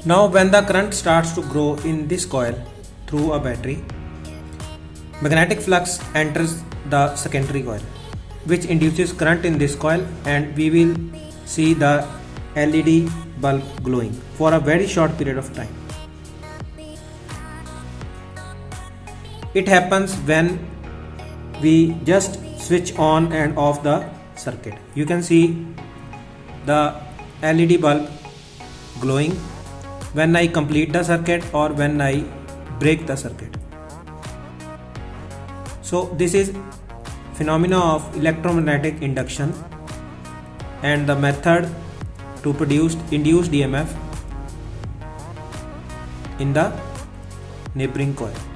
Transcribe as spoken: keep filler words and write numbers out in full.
Now when the current starts to grow in this coil through a battery, magnetic flux enters the secondary coil, which induces current in this coil, and we will see the L E D bulb glowing for a very short period of time. It happens when we just switch on and off the circuit. You can see the L E D bulb glowing when I complete the circuit or when I break the circuit. So this is phenomena of electromagnetic induction and the method to produce induced E M F in the neighboring coil.